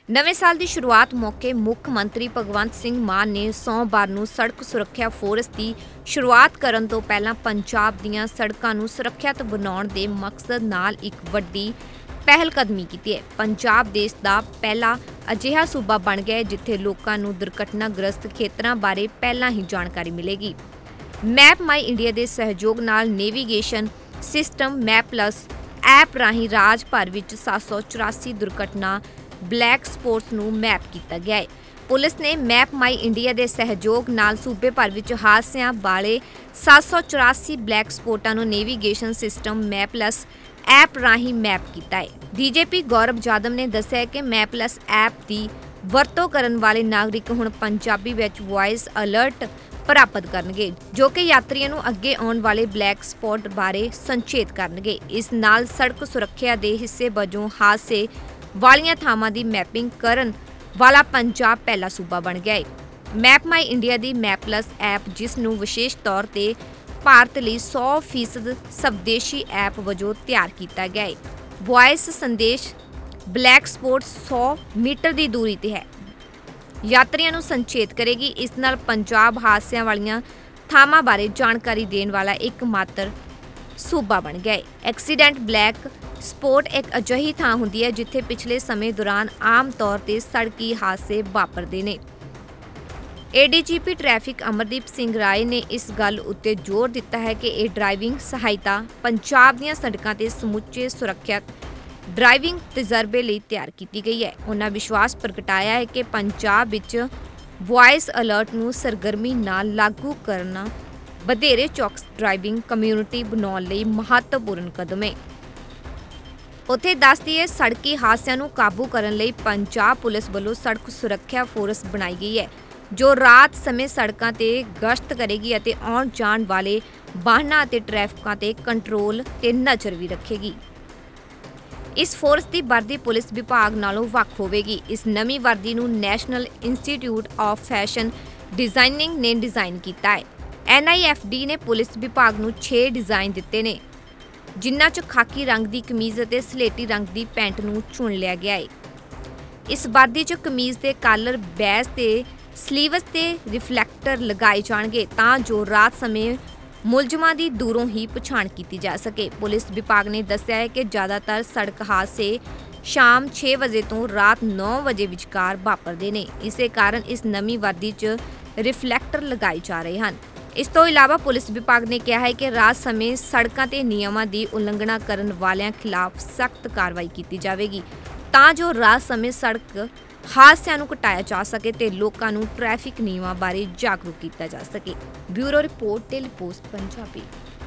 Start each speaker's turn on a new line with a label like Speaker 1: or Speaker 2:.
Speaker 1: नਵੇਂ साल की शुरुआत मौके मुख मंत्री भगवंत सिंह मान ने सोमवार ਨੂੰ सड़क सुरक्षा फोर्स की शुरुआत ਕਰਨ ਤੋਂ ਪਹਿਲਾਂ ਪੰਜਾਬ ਦੀਆਂ ਸੜਕਾਂ ਨੂੰ ਸੁਰੱਖਿਅਤ ਬਣਾਉਣ ਦੇ ਮਕਸਦ ਨਾਲ ਇੱਕ ਵੱਡੀ ਪਹਿਲਕਦਮੀ ਕੀਤੀ ਹੈ। ਪੰਜਾਬ ਦੇਸ਼ ਦਾ ਪਹਿਲਾ ਅਜਿਹਾ ਸੂਬਾ ਬਣ ਗਿਆ ਹੈ ਜਿੱਥੇ ਲੋਕਾਂ ਨੂੰ ਦੁਰਘਟਨਾਗ੍ਰਸਤ ਖੇਤਰਾਂ ਬਾਰੇ ਪਹਿਲਾਂ ਹੀ ਜਾਣਕਾਰੀ ਮਿਲੇਗੀ। ਮੈਪ ਮਾਈ ਇੰਡੀਆ ਦੇ ਸਹਿਯੋਗ ਨਾਲ navigation system map plus app ਰਾਹੀਂ ਰਾਜ ਭਰ ਵਿੱਚ 784 ਦੁਰਘਟਨਾ ब्लैक स्पॉट्स ਨੂੰ मैप किया गया है। पुलिस ने मैप माई इंडिया के सहयोग नाल सूबे भर विच हादसिਆਂ वाले 784 ब्लैक स्पॉटां ਨੂੰ navigation system map plus app राही मैप किया है। डीजीपी गौरव यादव ने दस्सिया कि मैप प्लस ऐप की वरतों करन वाले नागरिक हुण पंजाबी विच वॉइस अलर्ट प्राप्त करनगे जो कि यात्रियों ਨੂੰ ਅੱਗੇ ਆਉਣ वाले ब्लैक स्पॉट बारे संचेत करनगे। इस नाल सड़क सुरक्षा के हिस्से वजों हादसे वालियां थावां दी मैपिंग करन वाला पंजाब पहला सूबा बन गया है। मैप माई इंडिया दी मैप प्लस ऐप जिस नूं विशेष तौर ते भारत लई 100% स्वदेशी ऐप वजों तैयार किया गया है। वॉइस संदेश ब्लैक स्पॉट 100 मीटर की दूरी ते है यात्रियों नूं संचेत करेगी। इस नाल पंजाब हादसिਆਂ वालियां थावां बारे जानकारी देण वाला एकमात्र सूबा बन गया है। एक्सीडेंट ब्लैक स्पॉट एक अजिही थां हुंदी है जिथे पिछले समय दौरान आम तौर ते सड़की हादसे वापरदे ने। एडीजीपी ट्रैफिक अमरदीप सिंह राय ने इस गल उत्ते जोर दिता है कि यह ड्राइविंग सहायता पंजाब दीआं सड़कां ते समुचे सुरੱਖਿਅਤ ड्राइविंग तजर्बे लई तैयार की गई है। उन्होंने विश्वास प्रगटाया है कि पंजाब विच वॉइस अलर्ट नूं सरगर्मी नाल लागू करना ਵਧੇਰੇ चौकस ड्राइविंग कम्यूनिटी बनाउण लई महत्वपूर्ण कदम है। उत्थे दस दईए सड़की हादसिਆਂ ਨੂੰ काबू करन लई पंजाब पुलिस ਵੱਲੋਂ सड़क सुरक्षा फोर्स बनाई गई है जो रात समय सड़कों ते गश्त करेगी ਅਤੇ आउण जाण वाले वाहनां ਅਤੇ ट्रैफिकां ते कंट्रोल ते नज़र भी रखेगी। इस फोर्स की वर्दी पुलिस विभाग नालों ਵੱਖ होवेगी। इस नवीं वर्दी ਨੂੰ national institute of fashion designing ने डिजाइन किया है। NIFD ने पुलिस विभाग ਨੂੰ 6 डिजाइन दिते ने जिन्हां च खाकी रंग की कमीज ਅਤੇ ਸਲੇਟੀ रंग की पैंट ਨੂੰ चुन लिया गया है। इस वर्दी च कमीज के कालर बैज ते स्लीवस ते रिफ्लैक्टर लगाए जाणगे तां जो रात समय मुलजमां की दूरों ही पछाण की जा सके। पुलिस विभाग ने दस्सिया है कि ज़्यादातर सड़क हादसे शाम 6 बजे तो रात 9 बजे विचकार वापरते हैं। इस कारण इस नवीं वर्दी च रिफ्लैक्टर लगाए जा रहे हैं। इस तो इलावा पुलिस विभाग ने कहा है कि रात समय सड़कों के नियमों की उलंघना करने वालों खिलाफ सख्त कार्रवाई की जाएगी तां जो रात समय सड़क हादसिਆਂ ਨੂੰ ਘਟਾਇਆ जा सके ਤੇ ਲੋਕਾਂ ਨੂੰ ट्रैफिक नियमों बारे जागरूक किया जा सके। Bureau report daily post Punjabi.